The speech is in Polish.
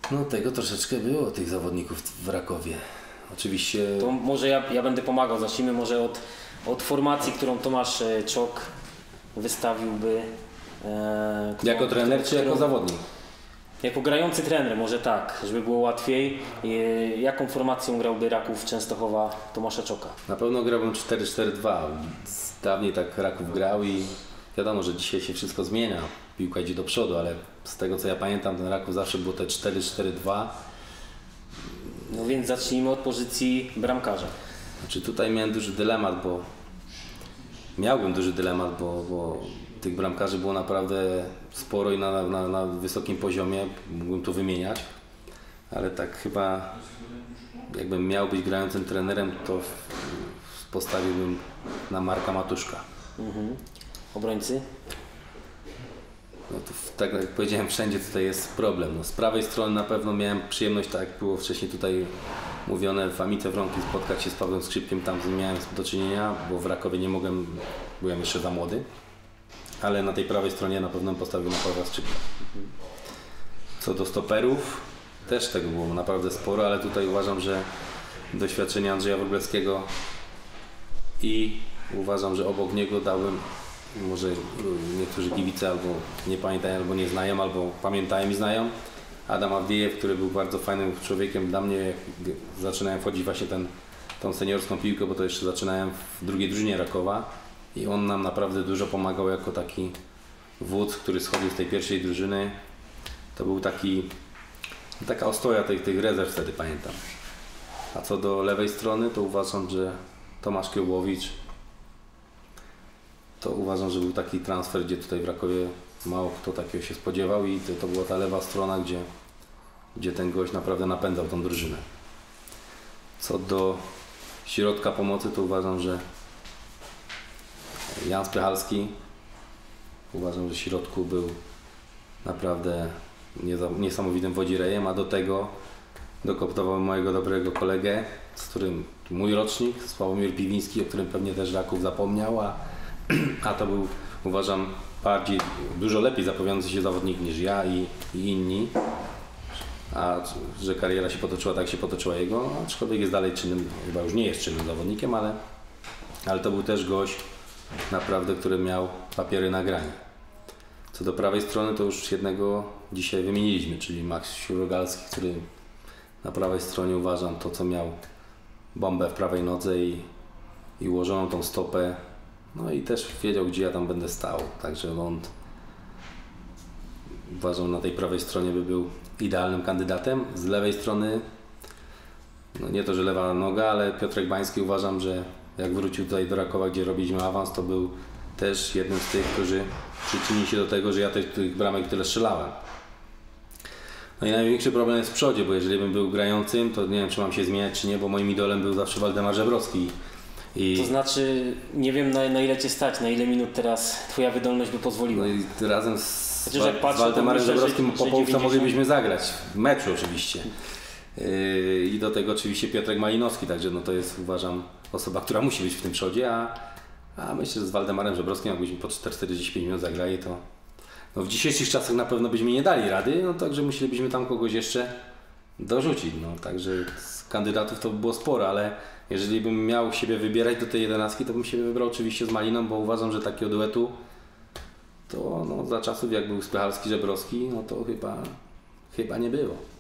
No tego troszeczkę było, tych zawodników w Rakowie. Oczywiście... To może ja będę pomagał, zacznijmy może od formacji, którą Tomasz Czok wystawiłby. Jako trener czy jako zawodnik? Jako grający trener, może tak, żeby było łatwiej. Jaką formacją grałby Raków Częstochowa Tomasza Czoka? Na pewno grałbym 4-4-2. Dawniej tak Raków grał i wiadomo, że dzisiaj się wszystko zmienia. Piłka idzie do przodu, ale z tego co ja pamiętam, ten Raków zawsze było te 4-4-2. No więc zacznijmy od pozycji bramkarza. Znaczy tutaj miałem duży dylemat, bo miałbym duży dylemat, bo tych bramkarzy było naprawdę sporo i na wysokim poziomie, mógłbym tu wymieniać, ale tak chyba jakbym miał być grającym trenerem, to postawiłbym na Marka Matuszka. Obrońcy? No to tak jak powiedziałem, wszędzie tutaj jest problem. No, z prawej strony na pewno miałem przyjemność, tak jak było wcześniej tutaj mówione, w Amice Wronki spotkać się z Pawłem Skrzypkiem, tam z nim miałem do czynienia, bo w Rakowie nie mogłem, byłem jeszcze za młody. Ale na tej prawej stronie na pewno postawił na Pawła Skrzypka. Co do stoperów, też tego było naprawdę sporo, ale tutaj uważam, że doświadczenie Andrzeja Wróblewskiego i uważam, że obok niego dałem, może niektórzy kibice albo nie pamiętają, albo nie znają, albo pamiętają i znają, Adam Awdiejew, który był bardzo fajnym człowiekiem dla mnie, jak zaczynałem wchodzić właśnie tą seniorską piłkę, bo to jeszcze zaczynałem w drugiej drużynie Rakowa. I on nam naprawdę dużo pomagał jako taki wódz, który schodził z tej pierwszej drużyny. To był taka ostoja tych rezerw wtedy, pamiętam. A co do lewej strony, to uważam, że Tomasz Kiełbowicz, to uważam, że był taki transfer, gdzie tutaj w Rakowie mało kto takiego się spodziewał i to była ta lewa strona, gdzie ten gość naprawdę napędzał tą drużynę. Co do środka pomocy, to uważam, że Jan Spychalski, uważam, że w środku był naprawdę niesamowitym wodzirejem, a do tego dokoptował mojego dobrego kolegę, z którym mój rocznik, Sławomir Piwiński, o którym pewnie też Raków zapomniał, a to był, uważam, dużo lepiej zapowiadający się zawodnik niż ja i inni. A że kariera się potoczyła tak, się potoczyła jego, aczkolwiek jest dalej czynnym, chyba już nie jest czynnym zawodnikiem, ale to był też gość naprawdę, który miał papiery na granie. Co do prawej strony, to już jednego dzisiaj wymieniliśmy, czyli Max Śrugalski, który na prawej stronie uważam to, co miał bombę w prawej nodze i ułożoną tą stopę, no i też wiedział, gdzie ja tam będę stał, także on uważam, na tej prawej stronie by był idealnym kandydatem. Z lewej strony, no nie to, że lewa noga, ale Piotrek Bański, uważam, że jak wrócił tutaj do Rakowa, gdzie robiliśmy awans, to był też jednym z tych, którzy przyczynili się do tego, że ja tych bramek tyle strzelałem. No i największy problem jest w przodzie, bo jeżeli bym był grającym, to nie wiem, czy mam się zmieniać, czy nie, bo moim idolem był zawsze Waldemar Żebrowski. To znaczy, nie wiem na ile Cię stać, na ile minut teraz Twoja wydolność by pozwoliła. No i razem z patrzę, Waldemarem myślę, Żebrowskim po połówce 90... moglibyśmy zagrać, w meczu oczywiście. I do tego oczywiście Piotrek Malinowski, także no to jest, uważam, osoba, która musi być w tym przodzie, a myślę, że z Waldemarem Żebrowskim, jakbyśmy po 45 minut zagrali, to no w dzisiejszych czasach na pewno byśmy nie dali rady, no także musielibyśmy tam kogoś jeszcze dorzucić, no także z kandydatów to by było sporo, ale jeżeli bym miał siebie wybierać do tej 11, to bym się wybrał oczywiście z Maliną, bo uważam, że takiego duetu to no, za czasów jak był Spychalski, Żebrowski, no to chyba nie było.